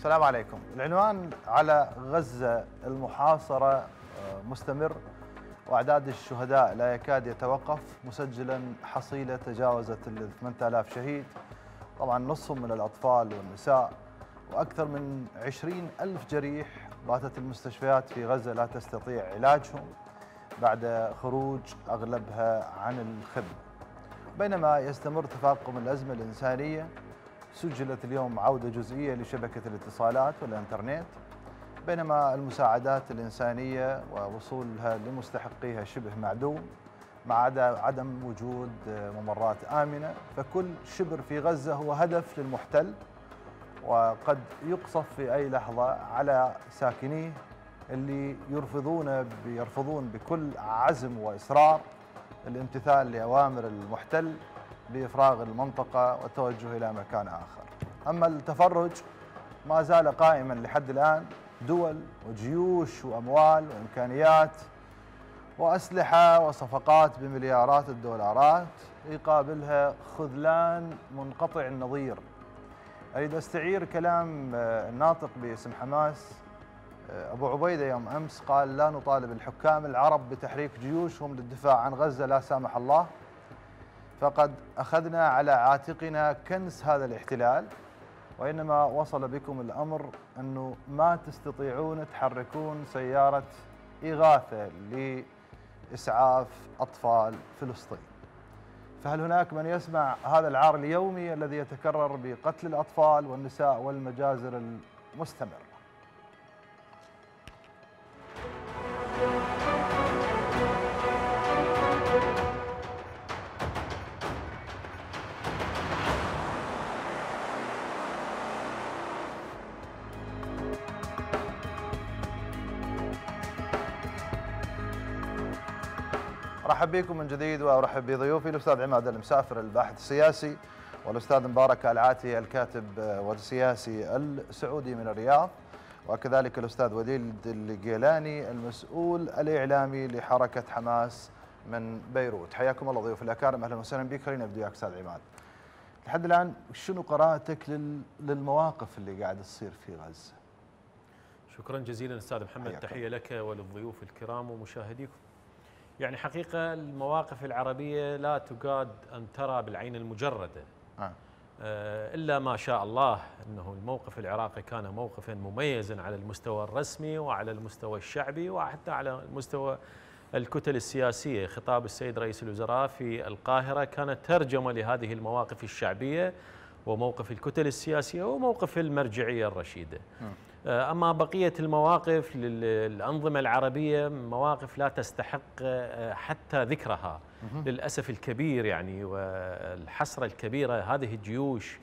السلام عليكم. العنوان على غزة المحاصرة مستمر، وأعداد الشهداء لا يكاد يتوقف، مسجلا حصيلة تجاوزت 8000 شهيد، طبعا نصهم من الأطفال والنساء، وأكثر من 20,000 جريح. باتت المستشفيات في غزة لا تستطيع علاجهم بعد خروج أغلبها عن الخدمة. بينما يستمر تفاقم الأزمة الإنسانية، سجلت اليوم عودة جزئية لشبكة الاتصالات والإنترنت، بينما المساعدات الإنسانية ووصولها لمستحقيها شبه معدوم، مع عدم وجود ممرات آمنة. فكل شبر في غزة هو هدف للمحتل، وقد يقصف في أي لحظة على ساكنيه اللي يرفضون بكل عزم وإصرار الامتثال لأوامر المحتل بإفراغ المنطقة والتوجه إلى مكان آخر. أما التفرج ما زال قائما لحد الآن، دول وجيوش وأموال وإمكانيات وأسلحة وصفقات بمليارات الدولارات، يقابلها خذلان منقطع النظير. أريد أستعير كلام الناطق باسم حماس أبو عبيدة يوم أمس، قال: لا نطالب الحكام العرب بتحريك جيوشهم للدفاع عن غزة لا سامح الله، فقد أخذنا على عاتقنا كنس هذا الاحتلال، وإنما وصل بكم الأمر أنه ما تستطيعون تحركون سيارة إغاثة لإسعاف أطفال فلسطين. فهل هناك من يسمع هذا العار اليومي الذي يتكرر بقتل الأطفال والنساء والمجازر المستمرة؟ ارحب بكم من جديد، وارحب بضيوفي الاستاذ عماد المسافر الباحث السياسي، والاستاذ مبارك العاتي الكاتب والسياسي السعودي من الرياض، وكذلك الاستاذ وليد الجيلاني المسؤول الاعلامي لحركه حماس من بيروت. حياكم الله ضيوف الاكارم، اهلا وسهلا بك. خلينا نبدا يا استاذ عماد. لحد الان شنو قراءتك للمواقف اللي قاعد تصير في غزه؟ شكرا جزيلا استاذ محمد، تحيه لك وللضيوف الكرام ومشاهديكم. يعني حقيقة المواقف العربية لا تكاد أن ترى بالعين المجردة، إلا ما شاء الله أنه الموقف العراقي كان موقفا مميزا على المستوى الرسمي وعلى المستوى الشعبي وحتى على مستوى الكتل السياسية. خطاب السيد رئيس الوزراء في القاهرة كانت ترجمة لهذه المواقف الشعبية وموقف الكتل السياسية وموقف المرجعية الرشيدة. أما بقية المواقف للأنظمة العربية مواقف لا تستحق حتى ذكرها للأسف الكبير، يعني والحسرة الكبيرة. هذه الجيوش،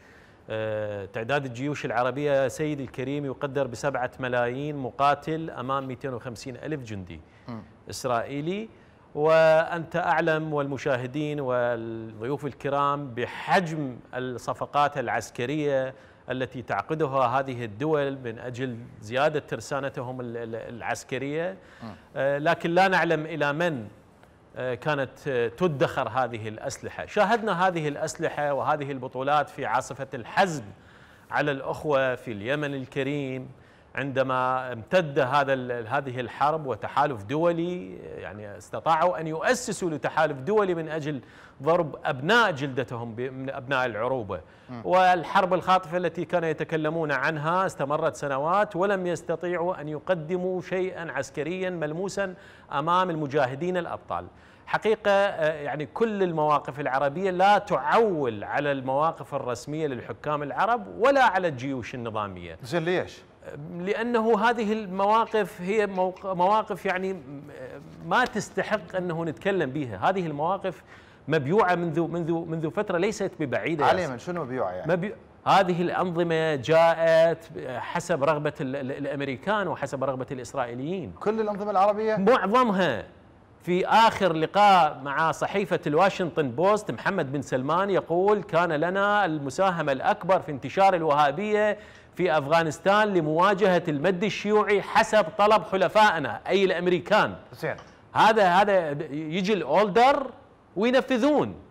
تعداد الجيوش العربية سيدي الكريم يقدر ب7 ملايين مقاتل أمام 250,000 جندي إسرائيلي، وأنت أعلم والمشاهدين والضيوف الكرام بحجم الصفقات العسكرية التي تعقدها هذه الدول من أجل زيادة ترسانتهم العسكرية، لكن لا نعلم إلى من كانت تدخر هذه الأسلحة. شاهدنا هذه الأسلحة وهذه البطولات في عاصفة الحزم على الأخوة في اليمن الكريم، عندما امتد هذه الحرب وتحالف دولي، يعني استطاعوا أن يؤسسوا لتحالف دولي من أجل ضرب أبناء جلدتهم من أبناء العروبة. والحرب الخاطفة التي كانوا يتكلمون عنها استمرت سنوات ولم يستطيعوا أن يقدموا شيئا عسكريا ملموسا أمام المجاهدين الأبطال. حقيقة يعني كل المواقف العربية لا تعول على المواقف الرسمية للحكام العرب ولا على الجيوش النظامية. زين ليش؟ لأنه هذه المواقف هي مواقف يعني ما تستحق أنه نتكلم بها. هذه المواقف مبيوعة منذ فترة ليست ببعيدة. عليا شنو مبيوعة يعني؟ هذه الأنظمة جاءت حسب رغبة الأمريكان وحسب رغبة الإسرائيليين. كل الأنظمة العربية؟ معظمها. في آخر لقاء مع صحيفة الواشنطن بوست محمد بن سلمان يقول: كان لنا المساهمة الأكبر في انتشار الوهابية في أفغانستان لمواجهة المد الشيوعي حسب طلب حلفائنا أي الأمريكان. زين. هذا يجي الأولدر وينفذون.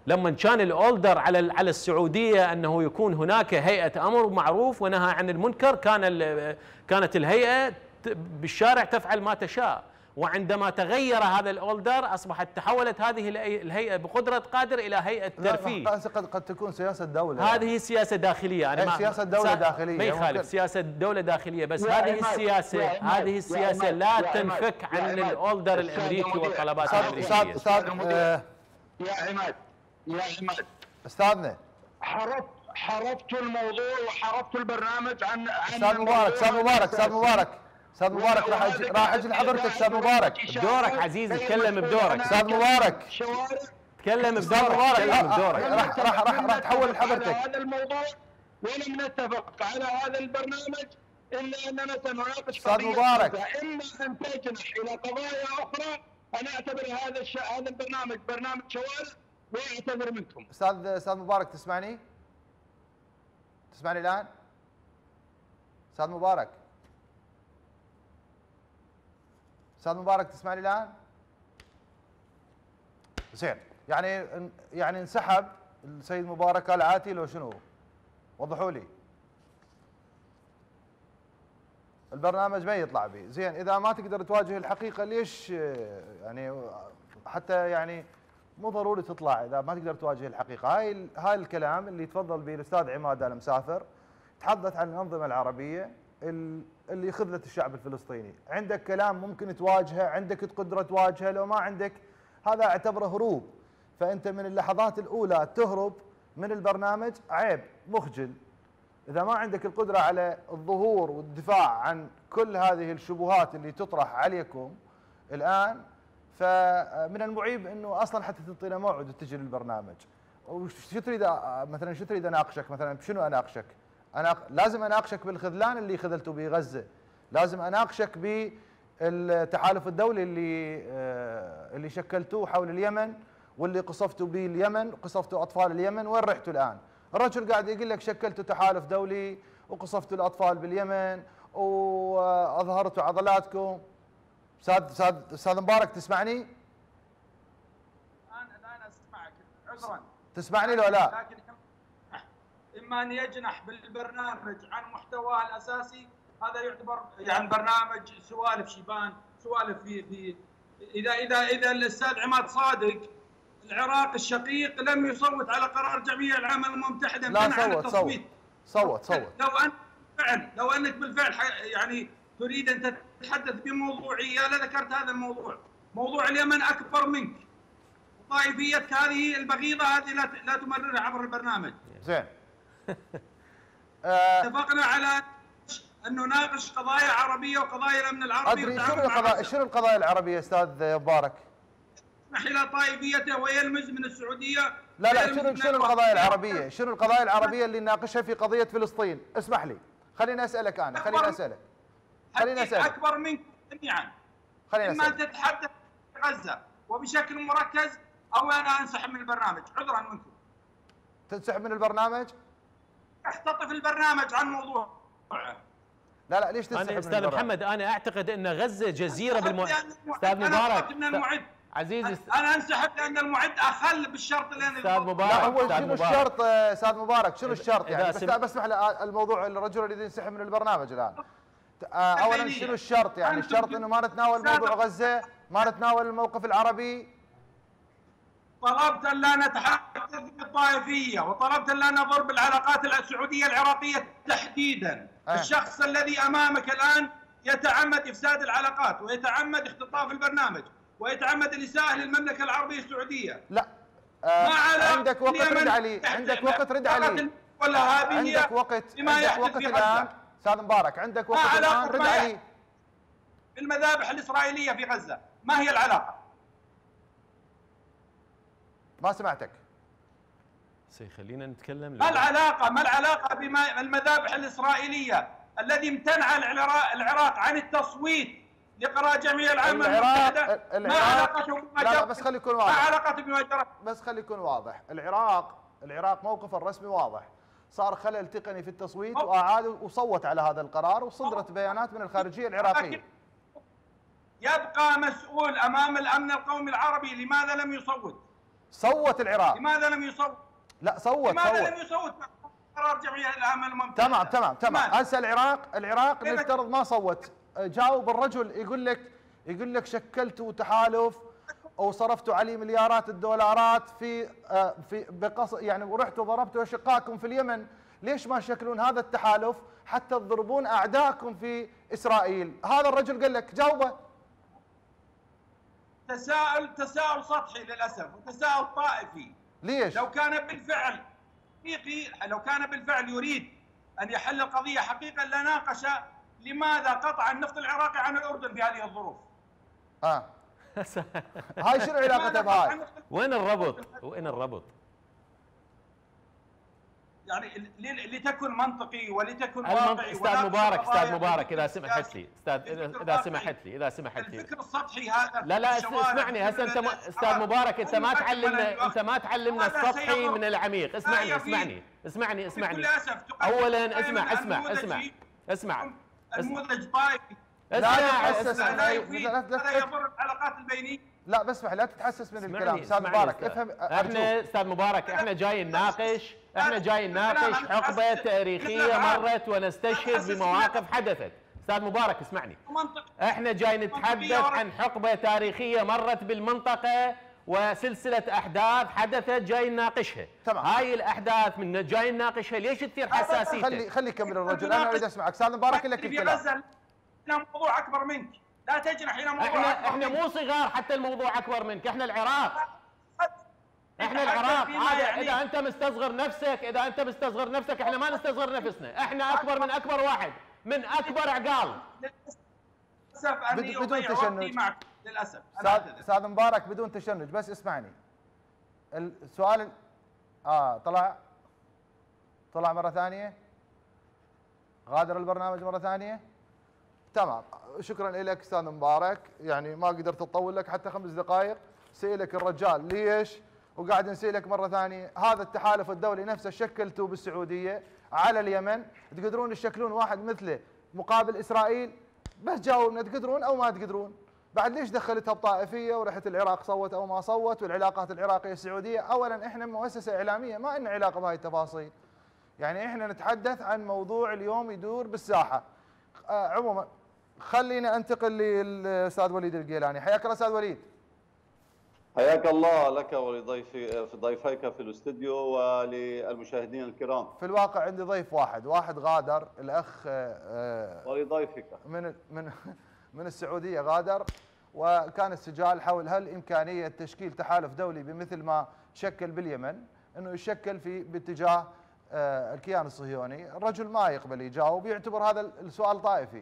لما كان الاوردر على السعوديه انه يكون هناك هيئه امر معروف ونهى عن المنكر، كانت الهيئه بالشارع تفعل ما تشاء. وعندما تغير هذا الاوردر تحولت هذه الهيئه بقدره قادر الى هيئه ترفيه. قد تكون سياسه دوله. هذه سياسه داخليه، انا سياسه دوله داخليه ما يخالف سياسه دوله داخليه، بس هذه السياسه لا تنفك عن الاوردر الامريكي والطلبات الامريكيه. يا عماد استاذنا، حرفت الموضوع وحرفت البرنامج عن استاذ مبارك راح اجي لحضرتك. استاذ مبارك بدورك عزيزي، تكلم بدورك. استاذ مبارك تكلم بدورك. راح تحول لحضرتك. هذا الموضوع ولم نتفق على هذا البرنامج الا اننا سنناقش استاذ مبارك. اما ان تجنح الى قضايا اخرى. انا اعتبر هذا البرنامج برنامج شوارع واعتذر منكم. استاذ مبارك، تسمعني الان؟ استاذ مبارك تسمعني الان؟ زين، يعني انسحب السيد مبارك العاتي لو شنو؟ وضحوا لي. البرنامج ما يطلع به. زين، اذا ما تقدر تواجه الحقيقه ليش يعني حتى يعني مو ضروري تطلع اذا ما تقدر تواجه الحقيقه. هاي الكلام اللي تفضل به الاستاذ عماد المسافر تحدث عن الانظمه العربيه اللي خذلت الشعب الفلسطيني. عندك كلام ممكن تواجهه، عندك قدره تواجهه، لو ما عندك هذا اعتبره هروب. فانت من اللحظات الاولى تهرب من البرنامج، عيب مخجل. اذا ما عندك القدره على الظهور والدفاع عن كل هذه الشبهات اللي تطرح عليكم الان، فمن المعيب انه اصلا حتى تعطينا موعد وتجي للبرنامج. وش تريد مثلا؟ شو تريد اناقشك مثلا؟ بشنو اناقشك؟ لازم اناقشك بالخذلان اللي خذلتوا به غزه، لازم اناقشك بالتحالف الدولي اللي شكلتوه حول اليمن واللي قصفتوا به اليمن، قصفتوا اطفال اليمن. وين رحتوا الان؟ الرجل قاعد يقول لك شكلتوا تحالف دولي وقصفتوا الاطفال باليمن واظهرتوا عضلاتكم. استاذ مبارك تسمعني؟ انا اسمعك عذرا. تسمعني لو لا؟ لكن اما ان يجنح بالبرنامج عن محتواه الاساسي، هذا يعتبر يعني برنامج سوالف شيبان، سوالف في اذا الاستاذ عماد صادق العراق الشقيق لم يصوت على قرار جمعيه العامه للامم المتحده لا صوت. لو انك بالفعل يعني تريد ان تتحدث بموضوعيه لذكرت هذا الموضوع. موضوع اليمن اكبر منك. طائفيتك هذه البغيضه هذه لا تمررها عبر البرنامج. زين. اتفقنا على ان نناقش قضايا عربيه وقضايا الامن العربي. ادري شنو القضايا العربيه استاذ مبارك؟ يسمح الى طائفيته ويلمز من السعوديه. لا شنو القضايا العربيه؟ شنو القضايا العربيه اللي نناقشها في قضيه فلسطين؟ اسمح لي، خليني اسالك انا، خليني اسالك اكبر منك جميعا. اما ان تتحدث عن غزه وبشكل مركز او انا انسحب من البرنامج عذرا منكم. تنسحب من البرنامج؟ اختطف البرنامج عن موضوع. لا ليش تنسحب من البرنامج؟ استاذ محمد انا اعتقد ان غزه جزيره استاذ مبارك عزيزي انا انسحب لان المعد اخل بالشرط اللي انا استاذ مبارك. لا هو شنو الشرط استاذ مبارك؟ شنو الشرط يعني؟ بس اسمح لي، الموضوع الرجل يريد ينسحب من البرنامج الان. اولا شنو الشرط يعني؟ الشرط انه ما نتناول موضوع غزه، ما نتناول الموقف العربي. طلبت ان لا نتحدث بالطائفيه، وطلبت ان لا نضر بالعلاقات السعوديه العراقيه تحديدا. الشخص الذي امامك الان يتعمد افساد العلاقات ويتعمد اختطاف البرنامج ويتعمد الاساءه للمملكه العربيه السعوديه. لا عندك وقت رد علي، عندك وقت رد علي، عندك وقت الان استاذ مبارك، عندك وقت الان رد علي. المذابح الاسرائيليه في غزه ما هي العلاقه؟ ما سمعتك. خلينا نتكلم. ما العلاقه بما المذابح الاسرائيليه الذي امتنع العراق عن التصويت لقرار جمعيه العامه المتحده؟ ما علاقته بما لا بس خلي يكون واضح. ما علاقته بما جرى؟ بس خلي يكون واضح. العراق موقفه الرسمي واضح. صار خلل تقني في التصويت واعاد وصوت على هذا القرار وصدرت بيانات من الخارجيه العراقيه. يبقى مسؤول امام الامن القومي العربي لماذا لم يصوت؟ صوت العراق. لماذا لم يصوت؟ لا صوت. لماذا لم يصوت قرار الجمعية العامة الممتدة؟ تمام. هسه العراق نفترض ما صوت، جاوب الرجل يقول لك شكلتوا تحالف او صرفتوا عليه مليارات الدولارات يعني ورحتوا ضربتوا اشقائكم في اليمن، ليش ما تشكلون هذا التحالف حتى تضربون اعدائكم في اسرائيل؟ هذا الرجل قال لك، جاوبه. تساؤل سطحي للاسف وتساؤل طائفي. ليش؟ لو كان بالفعل يريد ان يحل القضيه حقيقه لناقش لماذا قطع النفط العراقي عن الاردن في هذه الظروف. هاي شنو علاقتها بهاي؟ وين الربط؟ يعني لتكن منطقي ولتكن واقعي. استاذ مبارك اذا سمحت لي، اذا سمحت لي الفكر السطحي هذا. لا اسمعني هسه انت استاذ مبارك، انت ما تعلمنا السطحي من العميق. اسمعني اولا اسمع نموذج طائفي. لا يضر العلاقات البينيه. لا بس لا تتحسس من الكلام استاذ مبارك. افهم. احنا استاذ مبارك احنا جاي نناقش حقبه تاريخيه مرت ونستشهد بمواقف حدثت. استاذ مبارك اسمعني، احنا جاي نتحدث عن حقبه تاريخيه مرت بالمنطقه وسلسله احداث حدثت جاي نناقشها. هاي الاحداث من جاي نناقشها، ليش تثير حساسيته؟ خلي يكمل الرجل، انا اريد اسمعك استاذ مبارك لك الكلام. موضوع اكبر منك، لا تجنح الى موضوع احنا مو صغار حتى الموضوع اكبر منك، احنا العراق هذا. اذا انت مستصغر نفسك احنا ما نستصغر نفسنا، احنا اكبر من اكبر واحد، من اكبر عقال. للاسف اني بدون تشنج معك للاسف. استاذ مبارك بدون تشنج، بس اسمعني. السؤال طلع مره ثانيه، غادر البرنامج مره ثانيه. تمام، شكرا لك استاذ مبارك، يعني ما قدرت اطول لك حتى 5 دقائق. سئلك الرجال ليش، وقاعد نسألك مرة ثانية. هذا التحالف الدولي نفسه شكلتوه بالسعودية على اليمن، تقدرون تشكلون واحد مثله مقابل إسرائيل؟ بس جاوبنا، تقدرون أو ما تقدرون؟ بعد ليش دخلتها بطائفية ورحت العراق صوت أو ما صوت والعلاقات العراقية السعودية؟ أولا إحنا مؤسسة إعلامية ما لنا علاقة بهاي التفاصيل، يعني إحنا نتحدث عن موضوع اليوم يدور بالساحة. عموما خلينا انتقل للأستاذ وليد القيلاني. حياك الله أستاذ وليد. حياك الله لك ولضيفيك في الاستوديو وللمشاهدين الكرام. في الواقع عندي ضيف واحد غادر، الاخ ولضيفك من السعوديه غادر، وكان السجال حول هل امكانيه تشكيل تحالف دولي بمثل ما شكل باليمن، انه يشكل باتجاه الكيان الصهيوني. الرجل ما يقبل يجاوب، يعتبر هذا السؤال طائفي.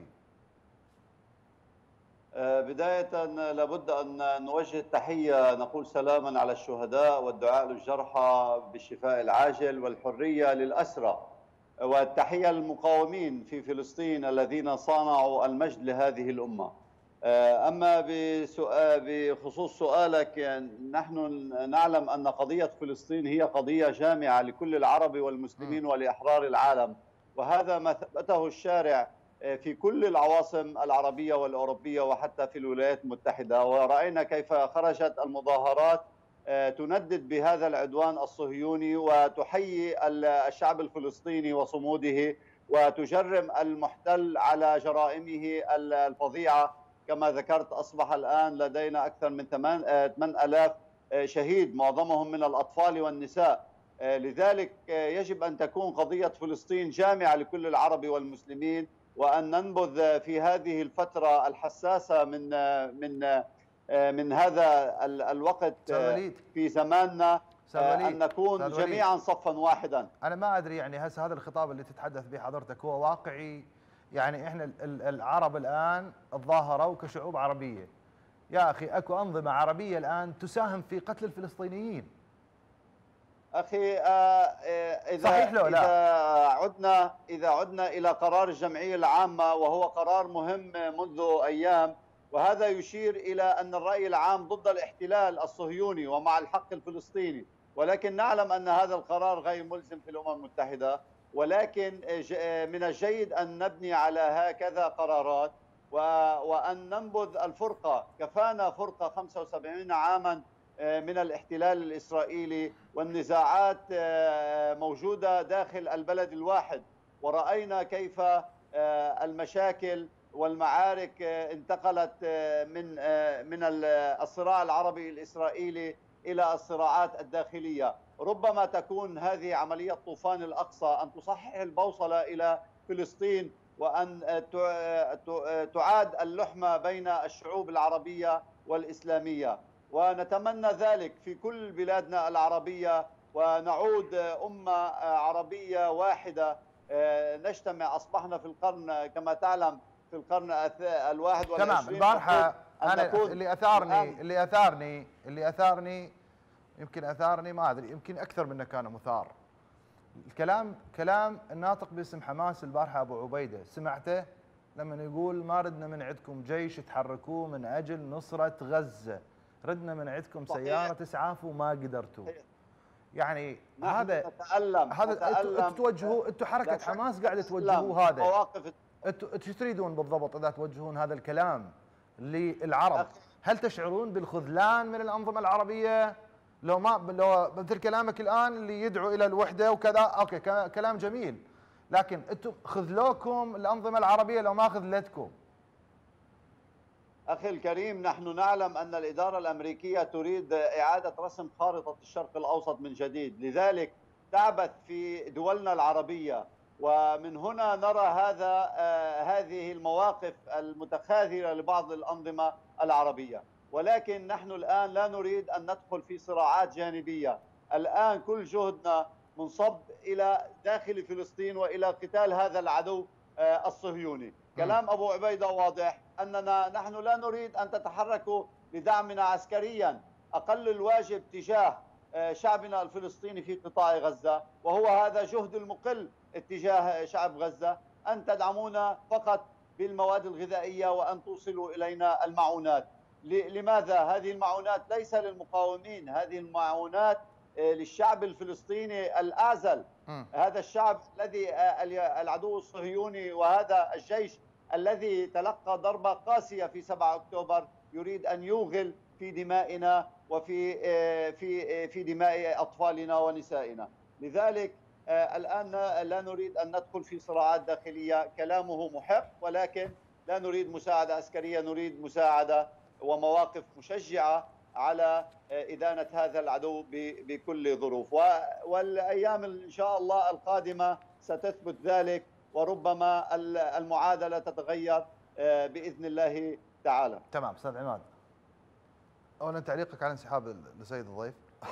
بداية لابد أن نوجه التحية، نقول سلاما على الشهداء والدعاء للجرحى بالشفاء العاجل والحرية للأسرى، والتحية للمقاومين في فلسطين الذين صانعوا المجد لهذه الأمة. أما بخصوص سؤالك، نحن نعلم أن قضية فلسطين هي قضية جامعة لكل العرب والمسلمين ولأحرار العالم، وهذا ما ثبته الشارع في كل العواصم العربية والأوروبية وحتى في الولايات المتحدة. ورأينا كيف خرجت المظاهرات تندد بهذا العدوان الصهيوني وتحيي الشعب الفلسطيني وصموده، وتجرم المحتل على جرائمه الفظيعة. كما ذكرت أصبح الآن لدينا أكثر من 8000 شهيد، معظمهم من الأطفال والنساء. لذلك يجب أن تكون قضية فلسطين جامعة لكل العرب والمسلمين، وأن ننبذ في هذه الفترة الحساسة من هذا الوقت في زماننا أن نكون جميعا صفا واحدا. أنا ما أدري، يعني هذا الخطاب اللي تتحدث به حضرتك هو واقعي؟ يعني إحنا العرب الآن تظاهروا كشعوب عربية، يا أخي أكو أنظمة عربية الآن تساهم في قتل الفلسطينيين. أخي صحيح لو لا؟ إذا عدنا إلى قرار الجمعية العامة، وهو قرار مهم منذ أيام، وهذا يشير إلى أن الرأي العام ضد الاحتلال الصهيوني ومع الحق الفلسطيني، ولكن نعلم أن هذا القرار غير ملزم في الأمم المتحدة. ولكن من الجيد أن نبني على هكذا قرارات وأن ننبذ الفرقة. كفانا فرقة 75 عاما من الاحتلال الإسرائيلي، والنزاعات موجودة داخل البلد الواحد، ورأينا كيف المشاكل والمعارك انتقلت من الصراع العربي الإسرائيلي إلى الصراعات الداخلية. ربما تكون هذه عملية طوفان الأقصى أن تصحح البوصلة إلى فلسطين، وأن تعاد اللحمة بين الشعوب العربية والإسلامية، ونتمنى ذلك في كل بلادنا العربية، ونعود أمة عربية واحدة نجتمع. أصبحنا في القرن كما تعلم في القرن ال21. تمام. البارحة أنا اللي أثارني يمكن أثارني ما أدري، يمكن أكثر منه كان مثار. كلام الناطق باسم حماس البارحة أبو عبيدة، سمعته لما يقول ما ردنا من عندكم جيش تحركوه من أجل نصرة غزة، ردنا من عندكم سيارة إسعاف وما قدرتوا. يعني هذا انتم توجهوا، انتم حركة حماس قاعدة توجهوا هذا. انتم ايش تريدون بالضبط اذا توجهون هذا الكلام للعرب؟ هل تشعرون بالخذلان من الأنظمة العربية؟ لو مثل كلامك الآن اللي يدعو إلى الوحدة وكذا، أوكي كلام جميل، لكن أنتم خذلوكم الأنظمة العربية لو ما خذلتكم. أخي الكريم، نحن نعلم أن الإدارة الأمريكية تريد إعادة رسم خارطة الشرق الأوسط من جديد، لذلك تعبث في دولنا العربية، ومن هنا نرى هذه المواقف المتخاذلة لبعض الأنظمة العربية. ولكن نحن الآن لا نريد أن ندخل في صراعات جانبية. الآن كل جهدنا منصب إلى داخل فلسطين وإلى قتال هذا العدو الصهيوني. كلام أبو عبيدة واضح، أننا نحن لا نريد أن تتحركوا لدعمنا عسكريا. أقل الواجب تجاه شعبنا الفلسطيني في قطاع غزة، وهو هذا جهد المقل اتجاه شعب غزة، أن تدعمونا فقط بالمواد الغذائية وأن توصلوا إلينا المعونات. لماذا؟ هذه المعونات ليس للمقاومين، هذه المعونات للشعب الفلسطيني الأعزل. هذا الشعب الذي العدو الصهيوني وهذا الجيش الذي تلقى ضربة قاسية في 7 أكتوبر يريد أن يوغل في دمائنا وفي دماء أطفالنا ونسائنا. لذلك الآن لا نريد أن ندخل في صراعات داخلية. كلامه محق، ولكن لا نريد مساعدة عسكرية، نريد مساعدة ومواقف مشجعة على إدانة هذا العدو بكل ظروف، والأيام إن شاء الله القادمة ستثبت ذلك، وربما المعادلة تتغير بإذن الله تعالى. تمام. أستاذ عماد، أولا تعليقك على انسحاب السيد الضيف.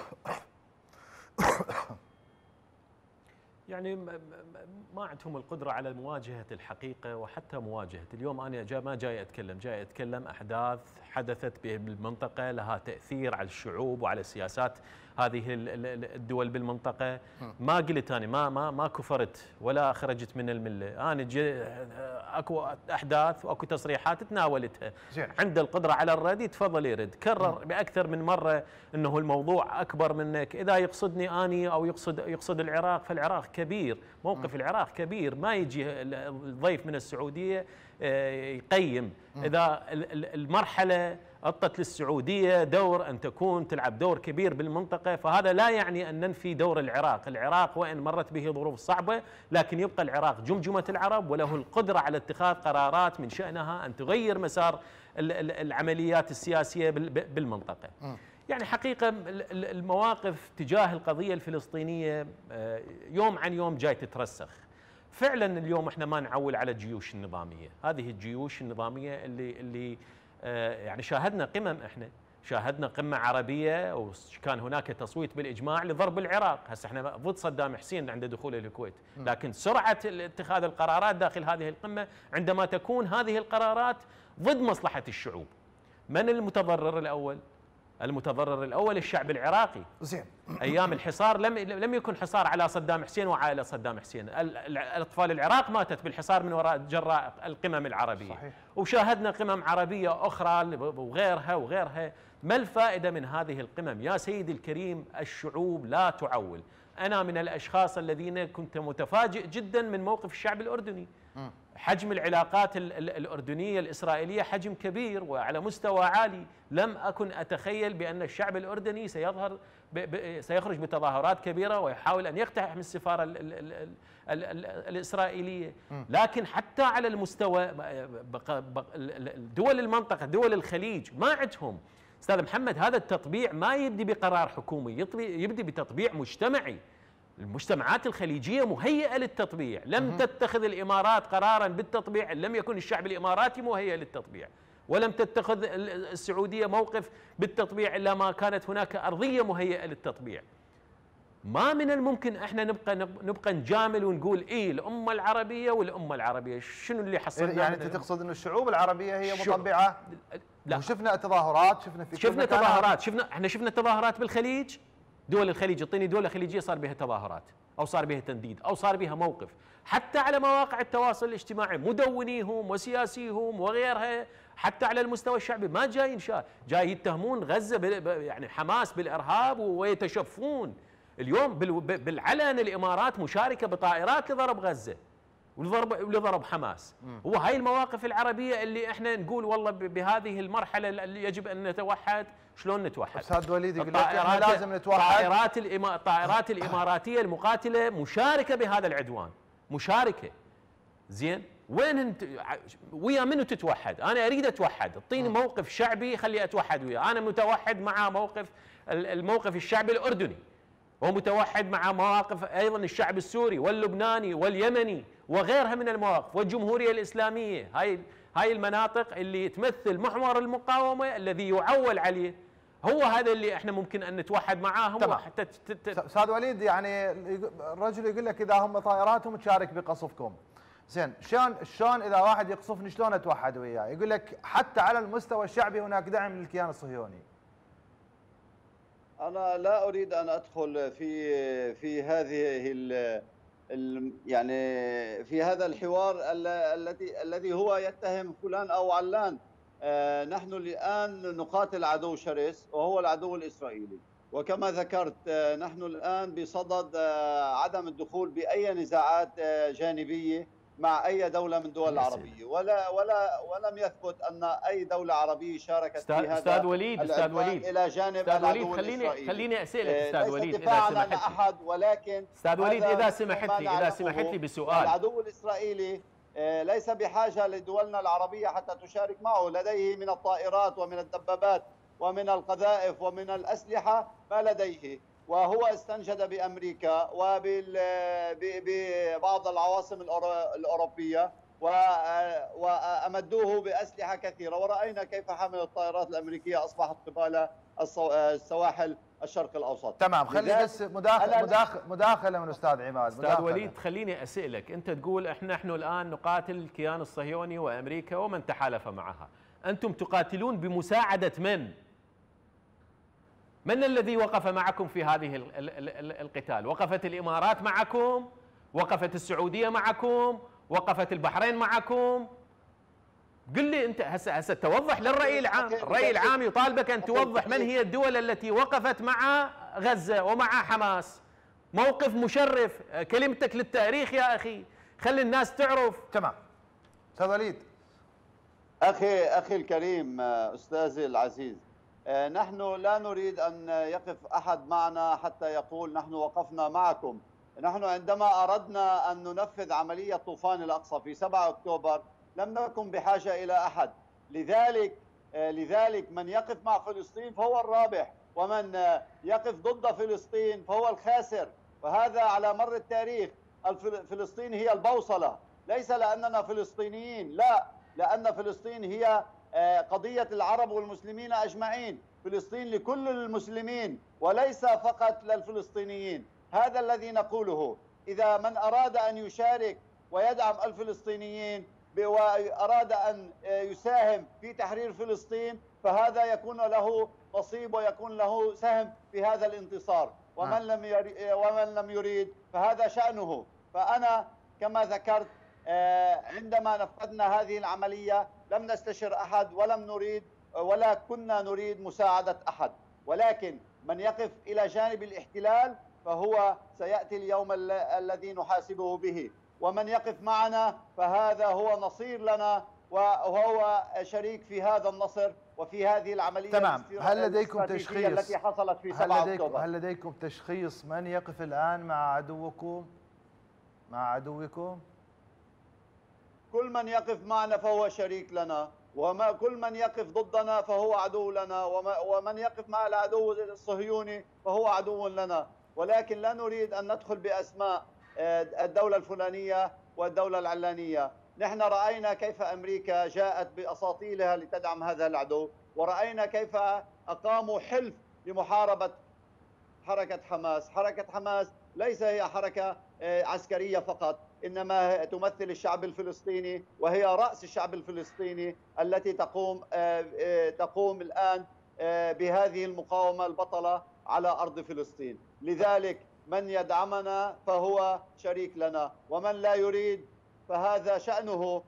يعني ما عندهم القدرة على مواجهة الحقيقة وحتى مواجهة. اليوم أنا ما جاي أتكلم أحداث حدثت بالمنطقة لها تأثير على الشعوب وعلى سياسات هذه الدول بالمنطقة. ما قلت أنا ما كفرت ولا خرجت من الملة. أنا أكو أحداث وأكو تصريحات تناولتها. عنده القدرة على الرد يتفضل يرد. كرر بأكثر من مرة أنه الموضوع أكبر منك. إذا يقصدني أني أو يقصد العراق، فالعراق كبير، موقف العراق كبير. ما يجي الضيف من السعودية يقيم. إذا المرحلة أعطت للسعودية دور أن تلعب دور كبير بالمنطقة، فهذا لا يعني أن ننفي دور العراق. العراق وإن مرت به ظروف صعبة لكن يبقى العراق جمجمة العرب، وله القدرة على اتخاذ قرارات من شأنها أن تغير مسار العمليات السياسية بالمنطقة. يعني حقيقة المواقف تجاه القضية الفلسطينية يوم عن يوم جاي تترسخ. فعلا اليوم احنا ما نعول على الجيوش النظامية. هذه الجيوش النظامية اللي يعني احنا شاهدنا قمة عربية وكان هناك تصويت بالإجماع لضرب العراق. هسه احنا ضد صدام حسين عند دخوله الكويت، لكن سرعة اتخاذ القرارات داخل هذه القمة عندما تكون هذه القرارات ضد مصلحة الشعوب. من المتضرر الأول؟ المتضرر الأول الشعب العراقي. زين. أيام الحصار لم يكن حصار على صدام حسين وعائلة صدام حسين. الأطفال العراق ماتت بالحصار من وراء جراء القمم العربية. صحيح. وشاهدنا قمم عربية أخرى وغيرها. ما الفائدة من هذه القمم؟ يا سيدي الكريم، الشعوب لا تعول. أنا من الأشخاص الذين كنت متفاجئ جدا من موقف الشعب الأردني. حجم العلاقات الأردنية الإسرائيلية حجم كبير وعلى مستوى عالي. لم أكن أتخيل بأن الشعب الأردني سيخرج بتظاهرات كبيرة ويحاول أن يقتحم السفارة الإسرائيلية. لكن حتى على المستوى دول المنطقة، دول الخليج، ما عندهم أستاذ محمد هذا التطبيع. ما يبدي بقرار حكومي، يبدي بتطبيع مجتمعي. المجتمعات الخليجية مهيئة للتطبيع. لم تتخذ الإمارات قرارا بالتطبيع، لم يكن الشعب الإماراتي مهيئ للتطبيع، ولم تتخذ السعودية موقف بالتطبيع إلا ما كانت هناك أرضية مهيئة للتطبيع. ما من الممكن احنا نبقى نجامل ونقول ايه الأمة العربية والأمة العربية شنو اللي حصلنا. يعني انت تقصد انه الشعوب العربية هي مطبعة؟ لا، وشفنا تظاهرات، شفنا تظاهرات، احنا شفنا تظاهرات بالخليج. دول الخليج، اعطيني دولة خليجية صار بها تظاهرات أو صار بها تنديد أو صار بها موقف. حتى على مواقع التواصل الاجتماعي مدونيهم وسياسيهم وغيرها، حتى على المستوى الشعبي ما جايين جاي يتهمون غزة يعني حماس بالإرهاب ويتشفون. اليوم بالعلن الإمارات مشاركة بطائرات لضرب غزة ولضرب حماس. هو هاي المواقف العربية اللي احنا نقول والله بهذه المرحلة اللي يجب أن نتوحد. شلون نتوحد؟ أستاذ وليد يقول لك احنا لازم نتوحد. الطائرات الإماراتية المقاتلة مشاركة بهذا العدوان، مشاركة. زين، وين انت ويا منو تتوحد؟ انا اريد اتوحد، اعطيني موقف شعبي خلي اتوحد وياه. انا متوحد مع الموقف الشعبي الاردني، ومتوحد مع مواقف ايضا الشعب السوري واللبناني واليمني وغيرها من المواقف، والجمهورية الإسلامية. هاي المناطق اللي تمثل محور المقاومة الذي يعول عليه. هو هذا اللي احنا ممكن ان نتوحد معاهم. حتى استاذ وليد، يعني الرجل يقول لك اذا هم طائراتهم تشارك بقصفكم. زين، شلون اذا واحد يقصفني شلون اتوحد وياه؟ يقول لك حتى على المستوى الشعبي هناك دعم للكيان الصهيوني. انا لا اريد ان ادخل في هذه يعني في هذا الحوار الذي هو يتهم فلان او علان. نحن الآن نقاتل عدو شرس وهو العدو الإسرائيلي، وكما ذكرت نحن الآن بصدد عدم الدخول بأي نزاعات جانبية مع أي دولة من الدول العربية، ولم يثبت أن أي دولة عربية شاركت في هذا أستاذ وليد إلى جانب العدو الإسرائيلي. خليني أسألك أستاذ وليد إذا سمحت لي أحد، ولكن أستاذ وليد إذا سمحت لي بسؤال. العدو الإسرائيلي ليس بحاجة لدولنا العربية حتى تشارك معه. لديه من الطائرات ومن الدبابات ومن القذائف ومن الأسلحة ما لديه، وهو استنجد بأمريكا وببعض العواصم الأوروبية وأمدوه بأسلحة كثيرة، ورأينا كيف حمل الطائرات الأمريكية أصبحت قبالة السواحل الشرق الأوسط. تمام، خلي بس مداخلة من أستاذ عماد. أستاذ وليد، خليني أسألك، أنت تقول نحن الآن نقاتل الكيان الصهيوني وأمريكا ومن تحالف معها. أنتم تقاتلون بمساعدة من؟ من الذي وقف معكم في هذه القتال؟ وقفت الإمارات معكم؟ وقفت السعودية معكم؟ وقفت البحرين معكم؟ قل لي انت هسه توضح للرأي العام. الرأي العام يطالبك ان توضح من هي الدول التي وقفت مع غزة ومع حماس. موقف مشرف، كلمتك للتاريخ يا اخي، خلي الناس تعرف. تمام استاذ وليد. اخي الكريم، استاذي العزيز، نحن لا نريد ان يقف احد معنا حتى يقول نحن وقفنا معكم. نحن عندما اردنا ان ننفذ عملية طوفان الاقصى في 7 اكتوبر لم نكن بحاجة إلى أحد. لذلك من يقف مع فلسطين فهو الرابح، ومن يقف ضد فلسطين فهو الخاسر. وهذا على مر التاريخ. فلسطين هي البوصلة، ليس لأننا فلسطينيين، لا، لأن فلسطين هي قضية العرب والمسلمين أجمعين. فلسطين لكل المسلمين وليس فقط للفلسطينيين. هذا الذي نقوله. إذا من أراد أن يشارك ويدعم الفلسطينيين وأراد أن يساهم في تحرير فلسطين، فهذا يكون له نصيب ويكون له سهم في هذا الانتصار. ومن لم يريد فهذا شأنه. فأنا كما ذكرت عندما نفذنا هذه العملية لم نستشر أحد ولا كنا نريد مساعدة أحد، ولكن من يقف إلى جانب الاحتلال فهو سيأتي اليوم الذي نحاسبه به. ومن يقف معنا فهذا هو نصير لنا، وهو شريك في هذا النصر وفي هذه العملية. تمام. هل لديكم تشخيص التي حصلت في 7 أكتوبر؟ هل لديكم تشخيص من يقف الآن مع عدوكم؟ كل من يقف معنا فهو شريك لنا، كل من يقف ضدنا فهو عدو لنا، ومن يقف مع العدو الصهيوني فهو عدو لنا. ولكن لا نريد أن ندخل بأسماء الدولة الفلانية والدولة العلانية. نحن رأينا كيف أمريكا جاءت بأساطيلها لتدعم هذا العدو، ورأينا كيف أقاموا حلف لمحاربة حركة حماس. حركة حماس ليس هي حركة عسكرية فقط، إنما تمثل الشعب الفلسطيني، وهي رأس الشعب الفلسطيني التي تقوم الآن بهذه المقاومة البطلة على أرض فلسطين. لذلك من يدعمنا فهو شريك لنا، ومن لا يريد فهذا شأنه،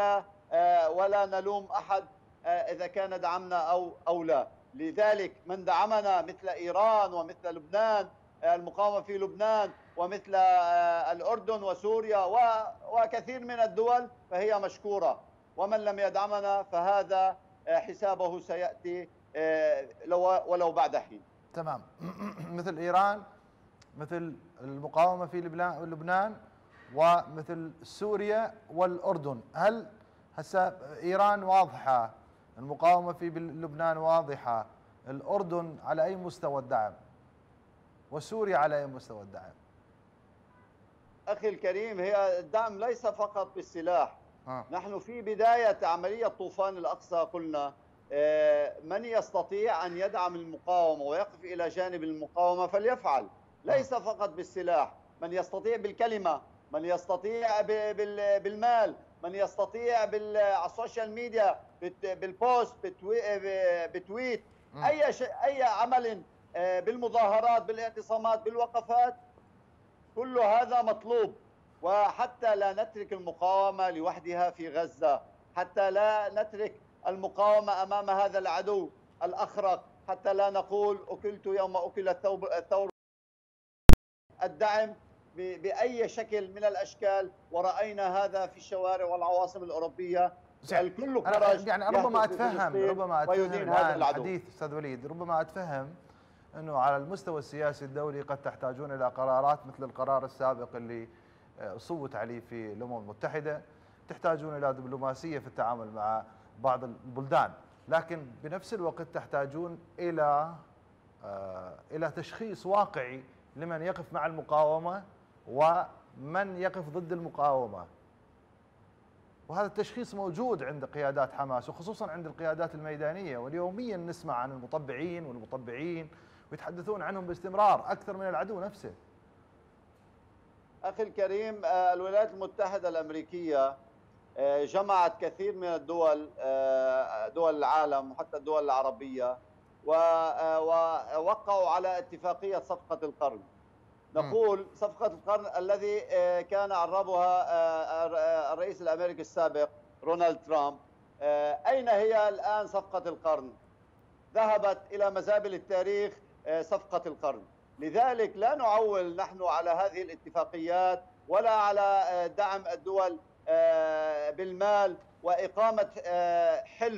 ولا نلوم أحد إذا كان دعمنا أو لا. لذلك من دعمنا مثل إيران ومثل لبنان، المقاومة في لبنان، ومثل الأردن وسوريا وكثير من الدول، فهي مشكورة. ومن لم يدعمنا فهذا حسابه سيأتي ولو بعد حين. تمام. مثل إيران، مثل المقاومة في لبنان، ومثل سوريا والأردن. هل هسه إيران واضحة، المقاومة في لبنان واضحة، الأردن على أي مستوى الدعم؟ وسوريا على أي مستوى الدعم؟ أخي الكريم، هي الدعم ليس فقط بالسلاح. نحن في بداية عملية طوفان الأقصى قلنا من يستطيع أن يدعم المقاومة ويقف إلى جانب المقاومة فليفعل، ليس فقط بالسلاح. من يستطيع بالكلمة، من يستطيع بالمال، من يستطيع على السوشيال ميديا، بالبوست، بتويت، أي عمل، بالمظاهرات، بالاعتصامات، بالوقفات، كل هذا مطلوب. وحتى لا نترك المقاومة لوحدها في غزة، حتى لا نترك المقاومة أمام هذا العدو الأخرق، حتى لا نقول أكلت يوم أكل الثور. الدعم بأي شكل من الأشكال، ورأينا هذا في الشوارع والعواصم الأوروبية. الكل خرج، يعني ربما أتفهم هذا الحديث أستاذ وليد، ربما أتفهم أنه على المستوى السياسي الدولي قد تحتاجون إلى قرارات مثل القرار السابق اللي صوت عليه في الأمم المتحدة، تحتاجون إلى دبلوماسية في التعامل مع بعض البلدان، لكن بنفس الوقت تحتاجون إلى تشخيص واقعي لمن يقف مع المقاومة ومن يقف ضد المقاومة. وهذا التشخيص موجود عند قيادات حماس، وخصوصا عند القيادات الميدانية، واليوميا نسمع عن المطبعين والمطبعين ويتحدثون عنهم باستمرار أكثر من العدو نفسه. أخي الكريم، الولايات المتحدة الأمريكية جمعت كثير من دول العالم وحتى الدول العربية، ووقعوا على اتفاقية صفقة القرن. نقول صفقة القرن الذي كان عربها الرئيس الأمريكي السابق رونالد ترامب. أين هي الآن صفقة القرن؟ ذهبت إلى مزابل التاريخ صفقة القرن. لذلك لا نعول نحن على هذه الاتفاقيات ولا على دعم الدول بالمال وإقامة حلف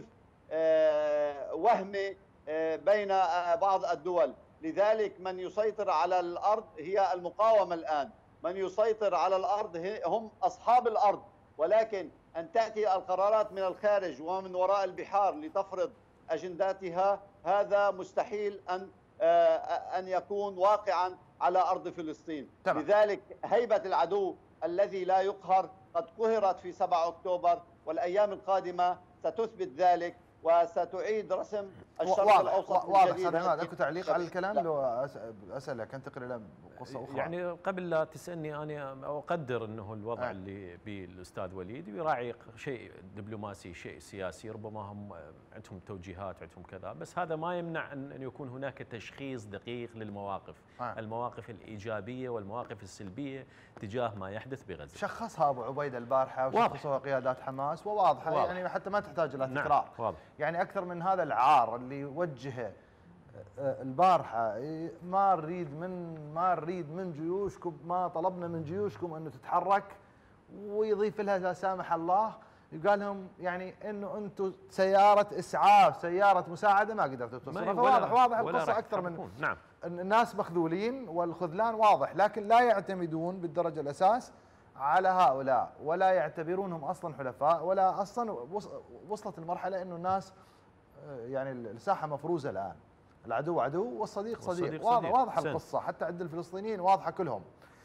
وهمي بين بعض الدول. لذلك من يسيطر على الأرض هي المقاومة الآن، من يسيطر على الأرض هم أصحاب الأرض، ولكن أن تأتي القرارات من الخارج ومن وراء البحار لتفرض أجنداتها، هذا مستحيل أن يكون واقعا على أرض فلسطين. طبعا. لذلك هيبة العدو الذي لا يقهر قد قهرت في 7 أكتوبر، والأيام القادمة ستثبت ذلك وستعيد رسم الشرق الأوسط من جديد. واضح. أستاذ أكو تعليق على الكلام؟ لو أسألك أنتقل إلى قصة أخرى. يعني قبل لا تسألني، أنا أقدر أنه الوضع اللي بالأستاذ وليد يراعي شيء دبلوماسي، شيء سياسي، ربما هم عندهم توجيهات، عندهم كذا، بس هذا ما يمنع أن يكون هناك تشخيص دقيق للمواقف، المواقف الإيجابية والمواقف السلبية تجاه ما يحدث بغزة. شخصها أبو عبيدة البارحة وشخصها قيادات حماس وواضحة، يعني حتى ما تحتاج إلى تكرار. واضح. يعني أكثر من هذا العار اللي وجهه البارحة، ما نريد من جيوشكم، ما طلبنا من جيوشكم أنه تتحرك ويضيف لها لا سامح الله يقال لهم يعني انه انتم سياره اسعاف، سياره مساعده ما قدرتوا توصلوا. فواضح القصه اكثر من نعم. الناس مخذولين والخذلان واضح، لكن لا يعتمدون بالدرجه الاساس على هؤلاء ولا يعتبرونهم اصلا حلفاء، ولا اصلا وصلت المرحله انه الناس يعني الساحه مفروزه الان، العدو عدو والصديق صديق. واضح القصه حتى عند الفلسطينيين واضحه كلهم.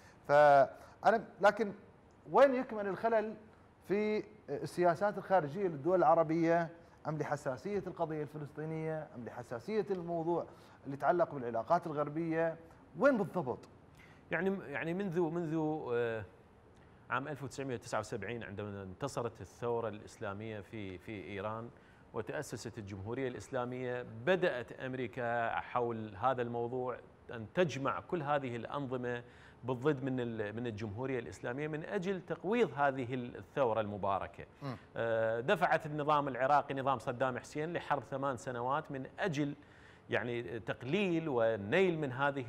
فانا لكن وين يكمن الخلل في السياسات الخارجيه للدول العربيه؟ ام لحساسيه القضيه الفلسطينيه؟ ام لحساسيه الموضوع اللي يتعلق بالعلاقات الغربيه؟ وين بالضبط؟ يعني منذ عام 1979 عندما انتصرت الثوره الاسلاميه في ايران وتأسست الجمهورية الإسلامية، بدأت أمريكا حول هذا الموضوع أن تجمع كل هذه الأنظمة بالضد من الجمهورية الإسلامية من أجل تقويض هذه الثورة المباركة. دفعت النظام العراقي، نظام صدام حسين، لحرب 8 سنوات من أجل يعني تقليل والنيل من هذه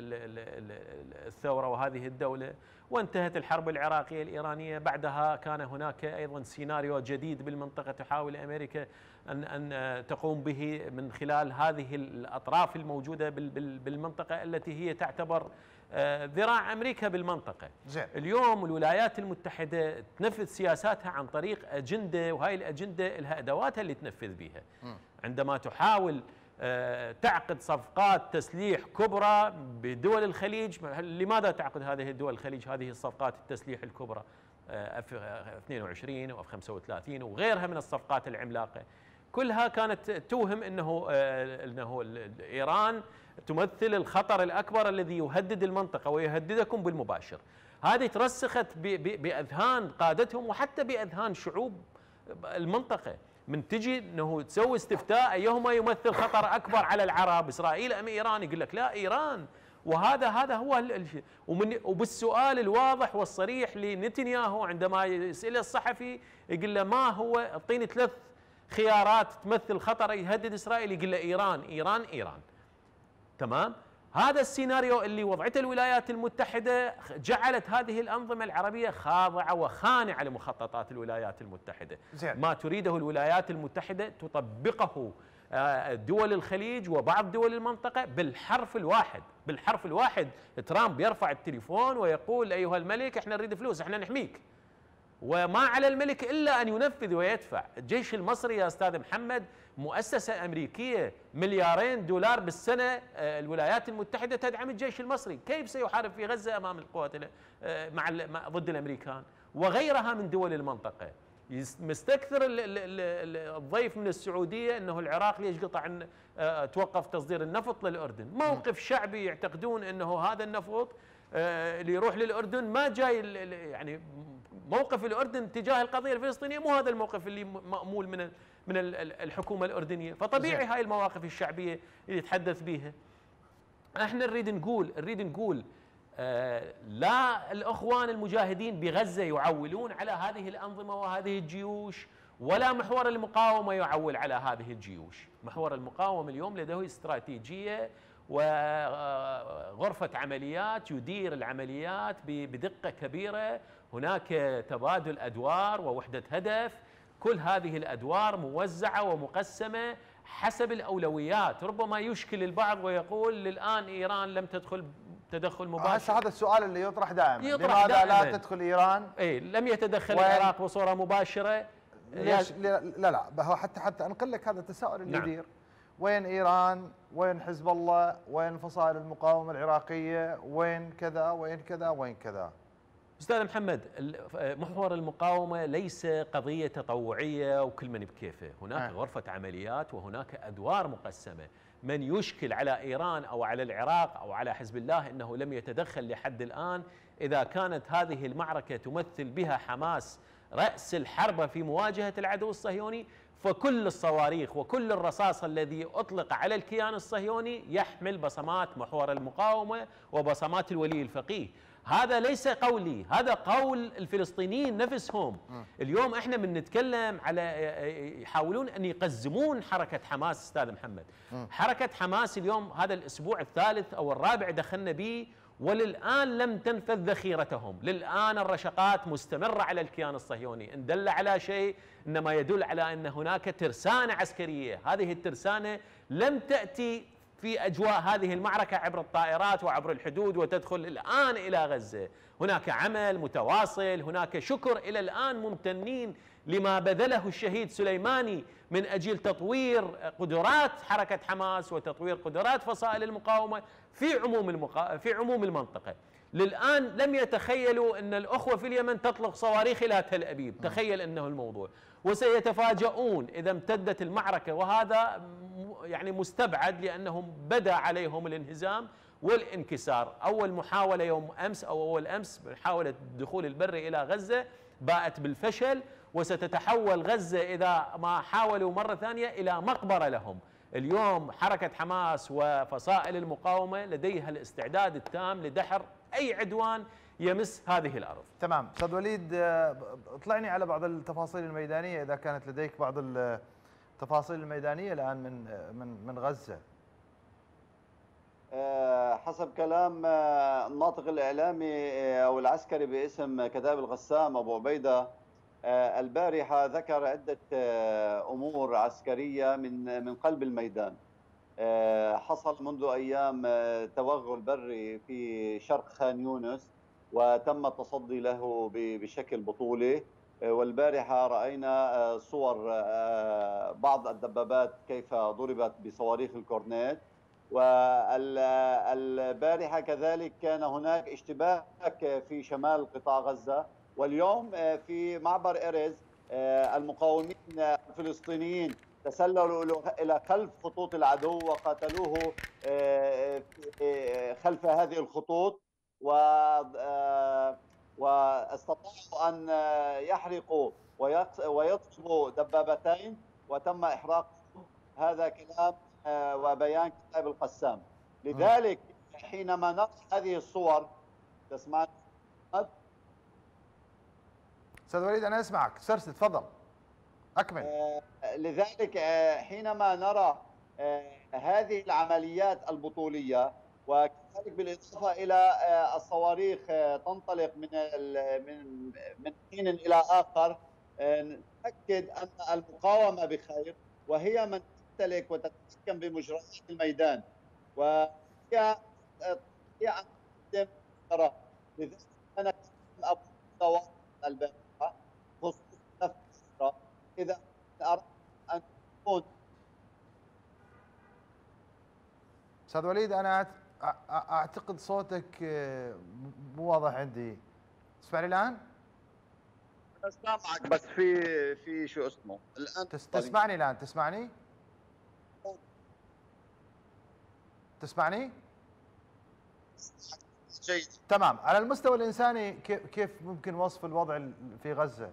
الثورة وهذه الدولة، وانتهت الحرب العراقية الإيرانية. بعدها كان هناك أيضا سيناريو جديد بالمنطقة تحاول أمريكا أن تقوم به من خلال هذه الأطراف الموجودة بالمنطقة التي هي تعتبر ذراع أمريكا بالمنطقة. اليوم الولايات المتحدة تنفذ سياساتها عن طريق أجندة، وهاي الأجندة لها أدواتها اللي تنفذ بها. عندما تحاول تعقد صفقات تسليح كبرى بدول الخليج، لماذا تعقد هذه الدول الخليج هذه الصفقات التسليح الكبرى؟ F-22 و F-35 وغيرها من الصفقات العملاقة، كلها كانت توهم انه ايران تمثل الخطر الاكبر الذي يهدد المنطقة ويهددكم بالمباشر. هذه ترسخت باذهان قادتهم وحتى باذهان شعوب المنطقة. من تجي انه تسوي استفتاء ايهما يمثل خطر اكبر على العرب، اسرائيل ام ايران؟ يقول لك لا ايران. وهذا هو الشيء. وبالسؤال الواضح والصريح لنتنياهو عندما يسأله الصحفي يقول له ما هو، اعطيني 3 خيارات تمثل خطر يهدد اسرائيل، يقول له ايران ايران ايران. تمام؟ هذا السيناريو اللي وضعته الولايات المتحدة جعلت هذه الأنظمة العربية خاضعة وخانعة لمخططات الولايات المتحدة. ما تريده الولايات المتحدة تطبقه دول الخليج وبعض دول المنطقة بالحرف الواحد. ترامب يرفع التليفون ويقول أيها الملك احنا نريد فلوس، احنا نحميك، وما على الملك إلا أن ينفذ ويدفع. الجيش المصري يا أستاذ محمد مؤسسة أمريكية $2 بالسنة، الولايات المتحدة تدعم الجيش المصري، كيف سيحارب في غزة أمام القوات ضد الأمريكان وغيرها من دول المنطقة؟ مستكثر الضيف من السعودية أنه العراق ليش قطع توقف تصدير النفط للأردن. موقف شعبي يعتقدون أنه هذا النفط اللي يروح للأردن ما جاي، يعني موقف الأردن تجاه القضية الفلسطينية مو هذا الموقف اللي مأمول من الحكومة الأردنية. فطبيعي هاي المواقف الشعبية اللي يتحدث بها. احنا نريد نقول لا الأخوان المجاهدين بغزة يعولون على هذه الأنظمة وهذه الجيوش، ولا محور المقاومة يعول على هذه الجيوش. محور المقاومة اليوم لديه استراتيجية وغرفة عمليات يدير العمليات بدقة كبيرة، هناك تبادل أدوار ووحدة هدف، كل هذه الأدوار موزعة ومقسمة حسب الأولويات. ربما يشكل البعض ويقول الآن إيران لم تدخل تدخل مباشر. هذا السؤال اللي يطرح دائما، لماذا لا تدخل إيران؟ لم يتدخل العراق بصورة مباشرة. ليش؟ لا هو حتى أنقل لك هذا التساؤل اللي يدير. وين إيران؟ وين حزب الله؟ وين فصائل المقاومة العراقية؟ وين كذا وين كذا وين كذا؟ أستاذ محمد، محور المقاومة ليس قضية تطوعية وكل من بكيفه، هناك غرفة عمليات وهناك أدوار مقسمة. من يشكل على إيران أو على العراق أو على حزب الله أنه لم يتدخل لحد الآن، إذا كانت هذه المعركة تمثل بها حماس رأس الحرب في مواجهة العدو الصهيوني، فكل الصواريخ وكل الرصاص الذي أطلق على الكيان الصهيوني يحمل بصمات محور المقاومة وبصمات الولي الفقيه. هذا ليس قولي، هذا قول الفلسطينيين نفسهم. اليوم احنا من نتكلم على يحاولون ان يقزمون حركة حماس. استاذ محمد، حركة حماس اليوم هذا الاسبوع الثالث او الرابع دخلنا به وللآن لم تنفذ ذخيرتهم. للآن الرشقات مستمرة على الكيان الصهيوني. إن دل على شيء إنما يدل على أن هناك ترسانة عسكرية. هذه الترسانة لم تأتي في أجواء هذه المعركة عبر الطائرات وعبر الحدود وتدخل الآن إلى غزة. هناك عمل متواصل، هناك شكر إلى الآن ممتنين لما بذله الشهيد سليماني من أجل تطوير قدرات حركة حماس وتطوير قدرات فصائل المقاومة في عموم المنطقة. للآن لم يتخيلوا أن الأخوة في اليمن تطلق صواريخ إلى تل أبيب. تخيل أنه الموضوع، وسيتفاجؤون إذا امتدت المعركة، وهذا يعني مستبعد لأنهم بدا عليهم الانهزام والانكسار. أول محاولة يوم أمس أو أول أمس محاولة الدخول البري إلى غزة باءت بالفشل، وستتحول غزة إذا ما حاولوا مرة ثانية إلى مقبرة لهم. اليوم حركة حماس وفصائل المقاومة لديها الاستعداد التام لدحر أي عدوان يمس هذه الأرض. تمام. أستاذ وليد، اطلعني على بعض التفاصيل الميدانية إذا كانت لديك بعض التفاصيل الميدانية الآن من غزة. حسب كلام الناطق الإعلامي أو العسكري باسم كتائب الغسام أبو عبيدة، البارحة ذكر عدة أمور عسكرية من قلب الميدان. حصل منذ أيام توغل بري في شرق خان يونس وتم التصدي له بشكل بطولي، والبارحة رأينا صور بعض الدبابات كيف ضربت بصواريخ الكورنيت، والبارحة كذلك كان هناك اشتباك في شمال قطاع غزة. واليوم في معبر إرز المقاومين الفلسطينيين تسللوا إلى خلف خطوط العدو وقاتلوه خلف هذه الخطوط، واستطاعوا أن يحرقوا ويضربوا دبابتين وتم إحراقهم. هذا كلام وبيان كتائب القسام. لذلك حينما نرى هذه الصور، تسمعني أستاذ وليد؟ أنا أسمعك، سرسل، تفضل أكمل. لذلك حينما نرى هذه العمليات البطولية، وكذلك بالإضافة إلى الصواريخ تنطلق من حين إلى آخر، نؤكد أن المقاومة بخير، وهي من تمتلك وتتحكم بمجريات الميدان، وهي أن تقدم قرار. لذلك أنا أبو البارحة خصوصا إذا أردت أن تكون. أستاذ وليد، أنا أعتقد صوتك مو واضح عندي. تسمعني الآن؟ أنا سامعك بس في شو اسمه الآن. تسمعني الآن؟ تسمعني؟ تسمعني؟ جيد. تمام. على المستوى الإنساني كيف ممكن وصف الوضع في غزة؟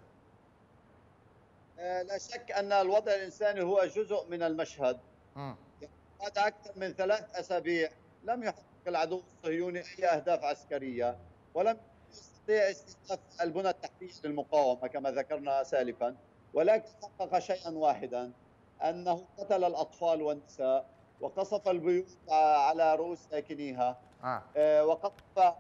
لا شك أن الوضع الإنساني هو جزء من المشهد. بعد أكثر من 3 أسابيع لم يحقق العدو الصهيوني أي أهداف عسكرية، ولم يستطيع استهداف البنى التحتية للمقاومة كما ذكرنا سالفا، ولكن حقق شيئا واحدا، أنه قتل الأطفال والنساء وقصف البيوت على رؤوس ساكنيها، وقصف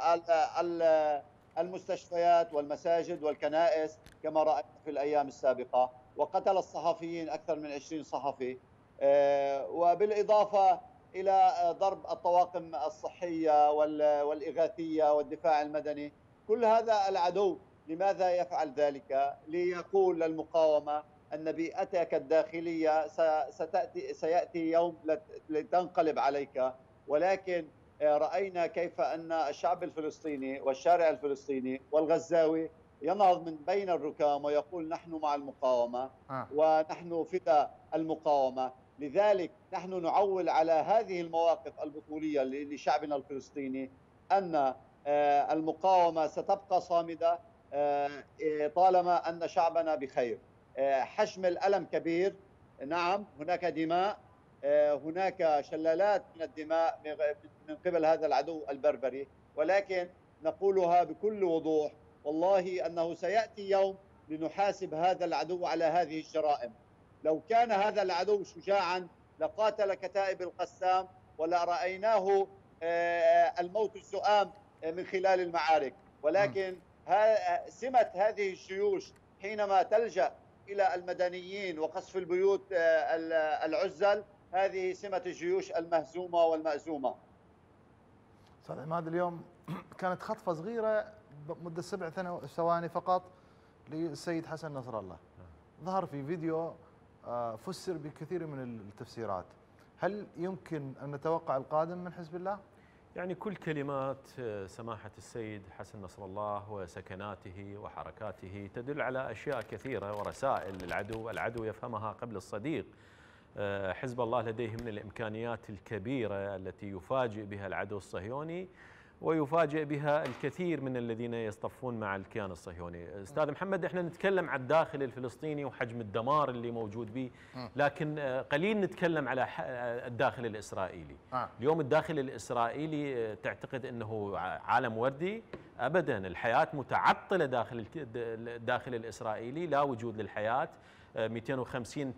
المستشفيات والمساجد والكنائس كما رأينا في الأيام السابقة، وقتل الصحفيين أكثر من 20 صحفي، وبالإضافة إلى ضرب الطواقم الصحية والإغاثية والدفاع المدني. كل هذا العدو لماذا يفعل ذلك؟ ليقول للمقاومة أن بيئتك الداخلية سيأتي يوم لتنقلب عليك. ولكن رأينا كيف أن الشعب الفلسطيني والشارع الفلسطيني والغزاوي ينهض من بين الركام ويقول نحن مع المقاومة ونحن فداء المقاومة. لذلك نحن نعول على هذه المواقف البطولية لشعبنا الفلسطيني أن المقاومة ستبقى صامدة طالما أن شعبنا بخير. حجم الألم كبير، نعم هناك دماء، هناك شلالات من الدماء من قبل هذا العدو البربري، ولكن نقولها بكل وضوح، والله أنه سيأتي يوم لنحاسب هذا العدو على هذه الجرائم. لو كان هذا العدو شجاعا لقاتل كتائب القسام ولا رأيناه الموت السؤام من خلال المعارك. ولكن سمة هذه الجيوش حينما تلجأ إلى المدنيين وقصف البيوت العزل، هذه سمة الجيوش المهزومة والمأزومة. أستاذ عماد، اليوم كانت خطفة صغيرة مدة 7 ثواني فقط للسيد حسن نصر الله، ظهر في فيديو فسر بكثير من التفسيرات. هل يمكن أن نتوقع القادم من حزب الله؟ يعني كل كلمات سماحة السيد حسن نصر الله وسكناته وحركاته تدل على أشياء كثيرة ورسائل للعدو، العدو يفهمها قبل الصديق. حزب الله لديه من الإمكانيات الكبيرة التي يفاجئ بها العدو الصهيوني ويفاجئ بها الكثير من الذين يصطفون مع الكيان الصهيوني. أستاذ محمد، احنا نتكلم عن الداخل الفلسطيني وحجم الدمار اللي موجود به، لكن قليل نتكلم على الداخل الإسرائيلي. اليوم الداخل الإسرائيلي تعتقد أنه عالم وردي؟ أبدا، الحياة متعطلة داخل الداخل الإسرائيلي، لا وجود للحياة. 250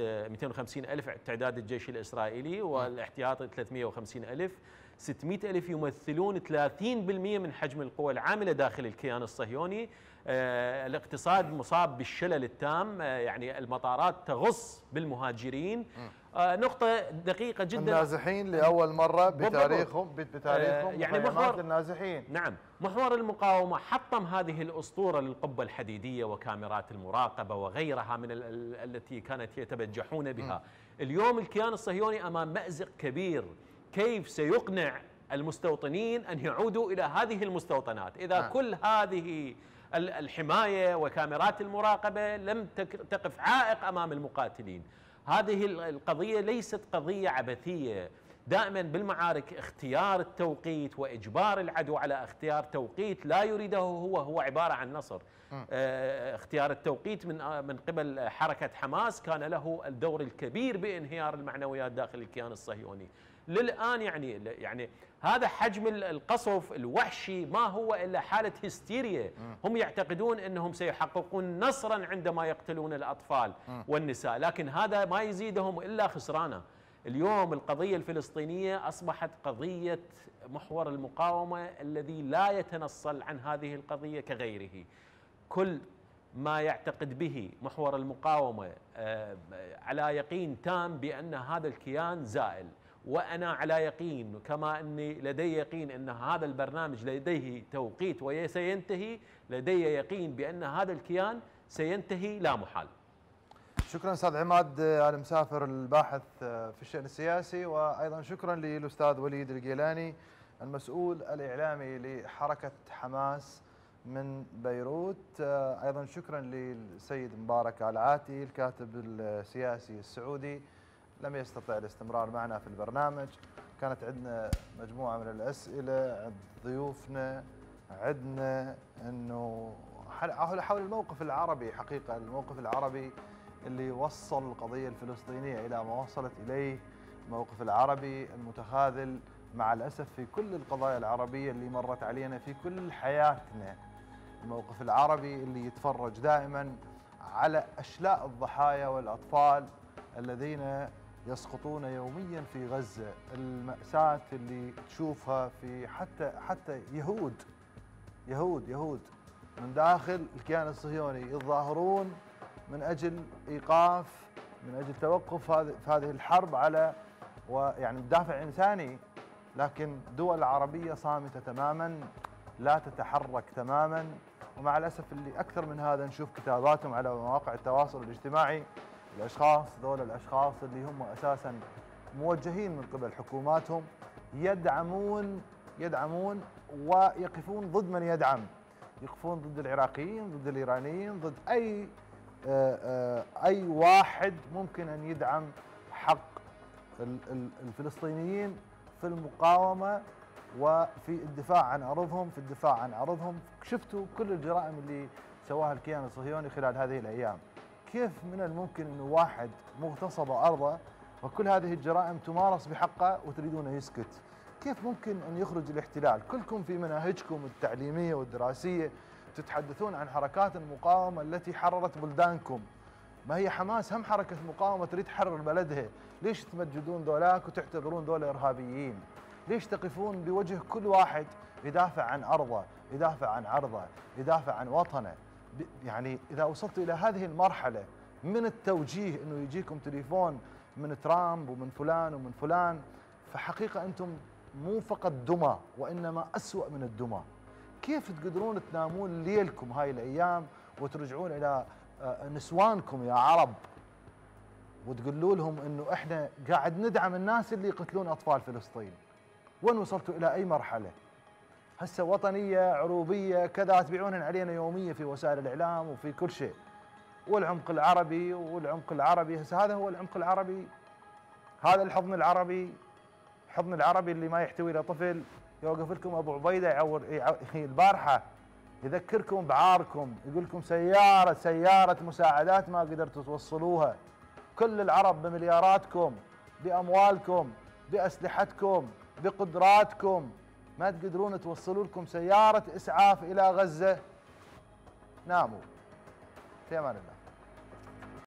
ألف تعداد الجيش الإسرائيلي والاحتياطي 350 ألف، 600 ألف يمثلون 30% من حجم القوى العاملة داخل الكيان الصهيوني. الاقتصاد مصاب بالشلل التام، يعني المطارات تغص بالمهاجرين. نقطة دقيقة جدا، النازحين لأول مرة بتاريخهم يعني محور النازحين. نعم، محور المقاومة حطم هذه الأسطورة للقبة الحديدية وكاميرات المراقبة وغيرها من التي كانت يتبجحون بها. اليوم الكيان الصهيوني أمام مأزق كبير، كيف سيقنع المستوطنين أن يعودوا إلى هذه المستوطنات إذا كل هذه الحماية وكاميرات المراقبة لم تقف عائق أمام المقاتلين؟ هذه القضية ليست قضية عبثية. دائما بالمعارك اختيار التوقيت وإجبار العدو على اختيار توقيت لا يريده هو عبارة عن نصر. اختيار التوقيت من قبل حركة حماس كان له الدور الكبير بانهيار المعنويات داخل الكيان الصهيوني. للآن يعني هذا حجم القصف الوحشي ما هو إلا حالة هستيريا. هم يعتقدون أنهم سيحققون نصرا عندما يقتلون الأطفال والنساء، لكن هذا ما يزيدهم إلا خسرانا. اليوم القضية الفلسطينية أصبحت قضية محور المقاومة الذي لا يتنصل عن هذه القضية كغيره. كل ما يعتقد به محور المقاومة على يقين تام بأن هذا الكيان زائل، وأنا على يقين كما أني لدي يقين أن هذا البرنامج لديه توقيت وسينتهي، لدي يقين بأن هذا الكيان سينتهي لا محال. شكرا أستاذ عماد المسافر الباحث في الشأن السياسي، وأيضا شكرا للأستاذ وليد القيلاني المسؤول الإعلامي لحركة حماس من بيروت. أيضا شكرا للسيد مبارك العاتي الكاتب السياسي السعودي، لم يستطع الاستمرار معنا في البرنامج. كانت عندنا مجموعة من الأسئلة عند ضيوفنا، عندنا أنه حول الموقف العربي، حقيقة الموقف العربي اللي وصل القضية الفلسطينية إلى ما وصلت إليه، الموقف العربي المتخاذل مع الأسف في كل القضايا العربية اللي مرت علينا في كل حياتنا، الموقف العربي اللي يتفرج دائما على أشلاء الضحايا والأطفال الذين يسقطون يوميا في غزة، المأساة اللي تشوفها في حتى يهود من داخل الكيان الصهيوني يتظاهرون من أجل إيقاف، من أجل توقف هذه الحرب على ويعني الدافع إنساني، لكن الدول العربية صامتة تماما، لا تتحرك تماما. ومع الأسف اللي أكثر من هذا نشوف كتاباتهم على مواقع التواصل الاجتماعي، ذول الأشخاص اللي هم أساسا موجهين من قبل حكوماتهم يدعمون ويقفون ضد من يدعم، يقفون ضد العراقيين، ضد الإيرانيين، ضد أي واحد ممكن أن يدعم حق الفلسطينيين في المقاومة وفي الدفاع عن أرضهم. شفتوا كل الجرائم اللي سواها الكيان الصهيوني خلال هذه الأيام. كيف من الممكن أنه واحد مغتصب أرضه وكل هذه الجرائم تمارس بحقه وتريدونه يسكت؟ كيف ممكن أن يخرج الاحتلال؟ كلكم في مناهجكم التعليمية والدراسية تتحدثون عن حركات المقاومة التي حررت بلدانكم. ما هي حماس هم حركة مقاومة تريد تحرر بلدها، ليش تمجدون ذولاك وتعتبرون ذولا إرهابيين؟ ليش تقفون بوجه كل واحد يدافع عن أرضه، يدافع عن عرضه، يدافع عن وطنه؟ يعني إذا وصلتوا إلى هذه المرحلة من التوجيه أنه يجيكم تليفون من ترامب ومن فلان ومن فلان، فحقيقة أنتم مو فقط دمى وإنما أسوأ من الدمى. كيف تقدرون تنامون ليلكم هاي الأيام وترجعون إلى نسوانكم يا عرب وتقولوا لهم أنه إحنا قاعد ندعم الناس اللي يقتلون أطفال فلسطين؟ وين وصلتوا إلى أي مرحلة؟ هسه وطنية عروبية كذا تبيعونهن علينا يوميا في وسائل الإعلام وفي كل شيء، والعمق العربي والعمق العربي. هسه هذا هو العمق العربي، هذا الحضن العربي، الحضن العربي اللي ما يحتوي إلى طفل. يوقف لكم أبو عبيدة يعور البارحة يذكركم بعاركم، يقول لكم سيارة مساعدات ما قدرتوا توصلوها. كل العرب بملياراتكم، بأموالكم، بأسلحتكم، بقدراتكم، ما تقدرون توصلوا لكم سيارة إسعاف إلى غزة. ناموا في أمان الله.